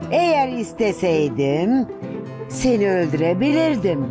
Eğer isteseydim seni öldürebilirdim.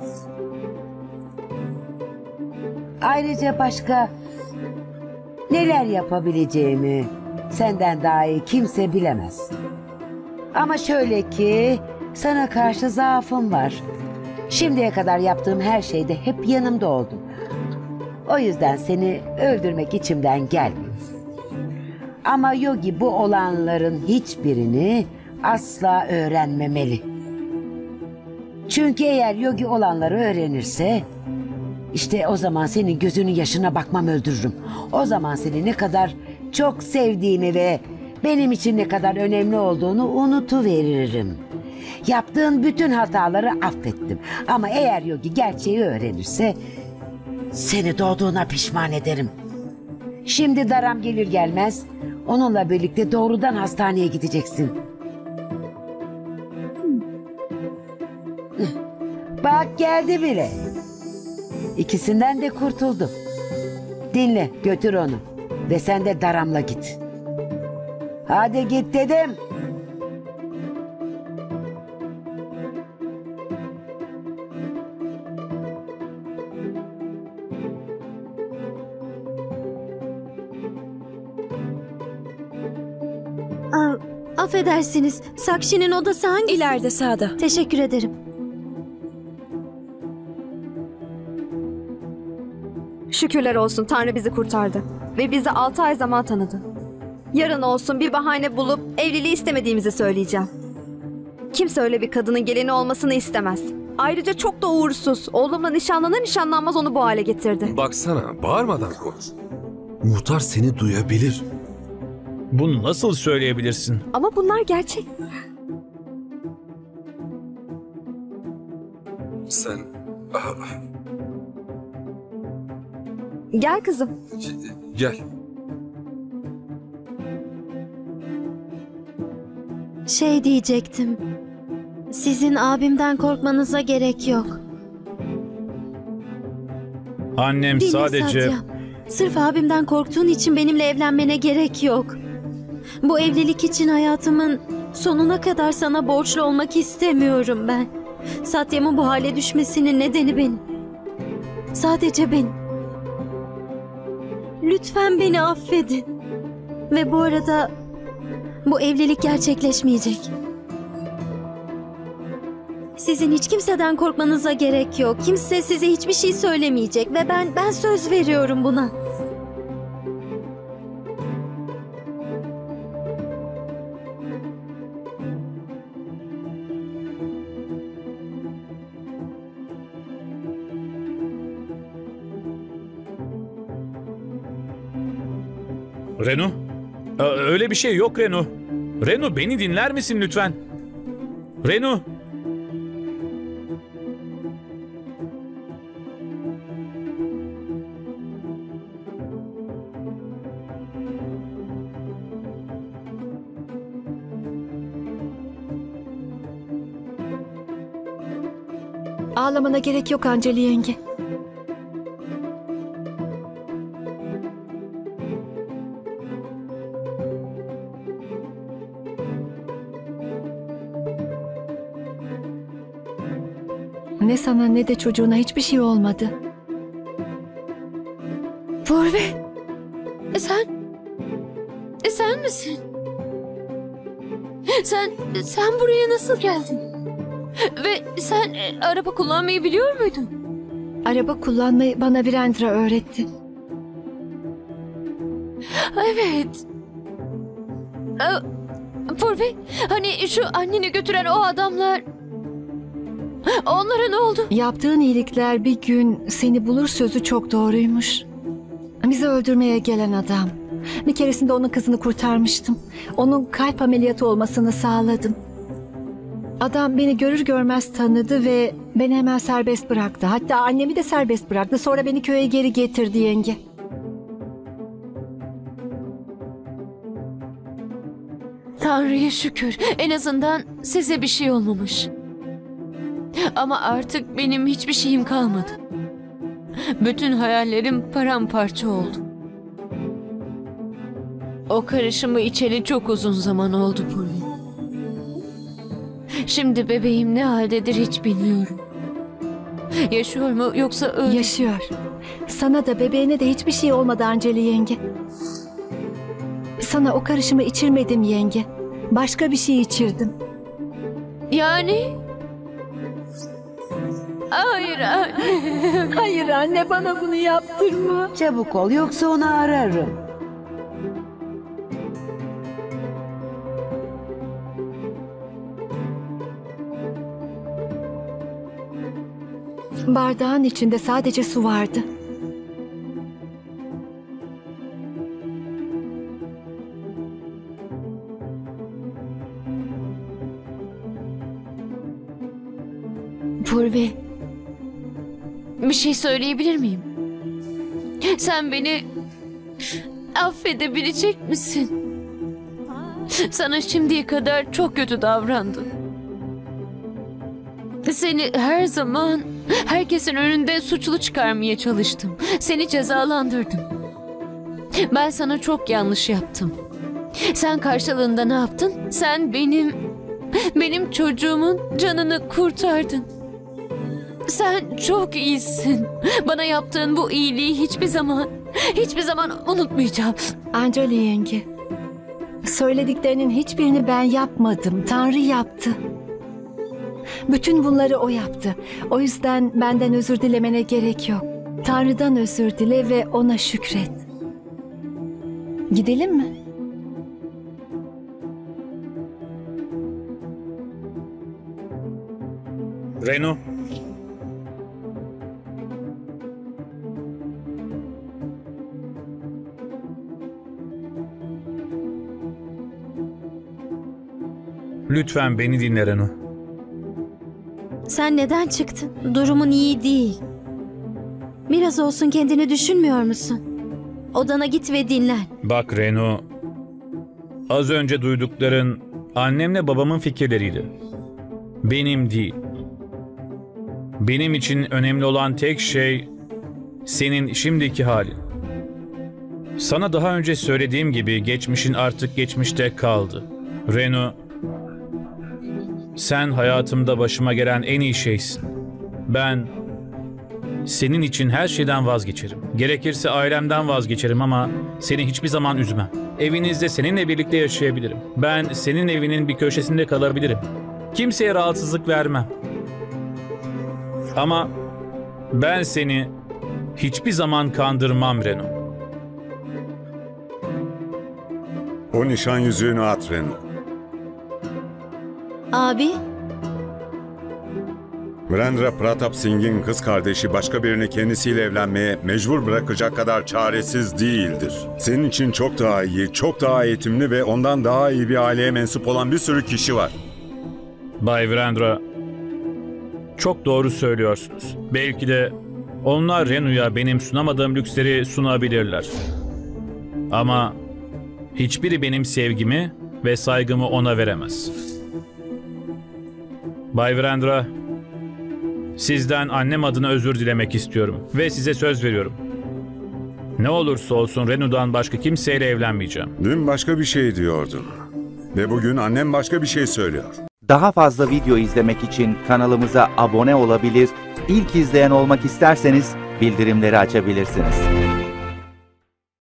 Ayrıca başka neler yapabileceğimi senden daha iyi kimse bilemez. Ama şöyle ki sana karşı zaafım var. Şimdiye kadar yaptığım her şeyde hep yanımda oldun. O yüzden seni öldürmek içimden gelmiyor. Ama Yogi bu olanların hiçbirini asla öğrenmemeli. Çünkü eğer Yogi olanları öğrenirse, işte o zaman senin gözünün yaşına bakmam öldürürüm. O zaman seni ne kadar çok sevdiğimi ve benim için ne kadar önemli olduğunu unutuveririm. Yaptığın bütün hataları affettim. Ama eğer Yogi gerçeği öğrenirse seni doğduğuna pişman ederim. Şimdi Dharam gelir gelmez onunla birlikte doğrudan hastaneye gideceksin. Bak geldi bile. İkisinden de kurtuldum. Dinle, götür onu. Ve sen de Dharam'la git. Hadi git dedim. Affedersiniz. Sakşi'nin odası hangisi? İleride sağda. Teşekkür ederim. Şükürler olsun Tanrı bizi kurtardı. Ve bizi 6 ay zaman tanıdı. Yarın olsun bir bahane bulup evliliği istemediğimizi söyleyeceğim. Kimse öyle bir kadının gelini olmasını istemez. Ayrıca çok da uğursuz. Oğlumla nişanlanır nişanlanmaz onu bu hale getirdi. Baksana, bağırmadan konuş. Muhtar seni duyabilir. Bunu nasıl söyleyebilirsin? Ama bunlar gerçek. Sen... Gel kızım. Gel. Şey diyecektim. Sizin abimden korkmanıza gerek yok. Annem Dinle sadece... Satya. Sırf abimden korktuğun için benimle evlenmene gerek yok. Bu evlilik için hayatımın sonuna kadar sana borçlu olmak istemiyorum ben. Satya'mın bu hale düşmesinin nedeni benim. Sadece benim. Lütfen beni affedin. Ve bu arada bu evlilik gerçekleşmeyecek. Sizin hiç kimseden korkmanıza gerek yok. Kimse size hiçbir şey söylemeyecek ve ben söz veriyorum buna. Renu? Öyle bir şey yok Renu. Renu beni dinler misin lütfen? Renu? Ağlamana gerek yok Anceli yenge. Ne sana ne de çocuğuna hiçbir şey olmadı. Purvi, sen misin? Sen buraya nasıl geldin? Ve sen araba kullanmayı biliyor muydun? Araba kullanmayı bana Virendra öğretti. Evet. Purvi, hani şu anneni götüren o adamlar... Onlara ne oldu? Yaptığın iyilikler bir gün seni bulur sözü çok doğruymuş. Bizi öldürmeye gelen adam. Bir keresinde onun kızını kurtarmıştım. Onun kalp ameliyatı olmasını sağladım. Adam beni görür görmez tanıdı ve beni hemen serbest bıraktı. Hatta annemi de serbest bıraktı. Sonra beni köye geri getirdi yenge. Tanrı'ya şükür. En azından size bir şey olmamış. Ama artık benim hiçbir şeyim kalmadı. Bütün hayallerim paramparça oldu. O karışımı içeli çok uzun zaman oldu Purvi. Şimdi bebeğim ne haldedir hiç bilmiyorum. Yaşıyor mu yoksa öldü? Yaşıyor. Sana da bebeğine de hiçbir şey olmadı Anceli yenge. Sana o karışımı içirmedim yenge. Başka bir şey içirdim. Yani? Hayır anne. Hayır anne, bana bunu yaptırma. Çabuk ol yoksa onu ararım. Bardağın içinde sadece su vardı. Purvi, bir şey söyleyebilir miyim? Sen beni affedebilecek misin? Sana şimdiye kadar çok kötü davrandım. Seni her zaman herkesin önünde suçlu çıkarmaya çalıştım. Seni cezalandırdım. Ben sana çok yanlış yaptım. Sen karşılığında ne yaptın? Sen benim çocuğumun canını kurtardın. Sen çok iyisin. Bana yaptığın bu iyiliği hiçbir zaman unutmayacağım. Anceli yenge, söylediklerinin hiçbirini ben yapmadım. Tanrı yaptı. Bütün bunları o yaptı. O yüzden benden özür dilemene gerek yok. Tanrı'dan özür dile ve ona şükret. Gidelim mi? Renu. Lütfen beni dinle Renu. Sen neden çıktın? Durumun iyi değil. Biraz olsun kendini düşünmüyor musun? Odana git ve dinlen. Bak Renu, az önce duydukların annemle babamın fikirleriydi. Benim değil. Benim için önemli olan tek şey senin şimdiki halin. Sana daha önce söylediğim gibi geçmişin artık geçmişte kaldı. Renu, sen hayatımda başıma gelen en iyi şeysin. Ben senin için her şeyden vazgeçerim. Gerekirse ailemden vazgeçerim ama seni hiçbir zaman üzmem. Evinizde seninle birlikte yaşayabilirim. Ben senin evinin bir köşesinde kalabilirim. Kimseye rahatsızlık vermem. Ama ben seni hiçbir zaman kandırmam Renu. O nişan yüzüğünü at Renu. Abi, Virendra Pratap Singh'in kız kardeşi başka birini kendisiyle evlenmeye mecbur bırakacak kadar çaresiz değildir. Senin için çok daha iyi, çok daha eğitimli ve ondan daha iyi bir aileye mensup olan bir sürü kişi var. Bay Virendra, çok doğru söylüyorsunuz. Belki de onlar Renu'ya benim sunamadığım lüksleri sunabilirler. Ama hiçbiri benim sevgimi ve saygımı ona veremez. Bay Virendra, sizden annem adına özür dilemek istiyorum ve size söz veriyorum. Ne olursa olsun Renu'dan başka kimseyle evlenmeyeceğim. Dün başka bir şey diyordun ve bugün annem başka bir şey söylüyor. Daha fazla video izlemek için kanalımıza abone olabilir, ilk izleyen olmak isterseniz bildirimleri açabilirsiniz.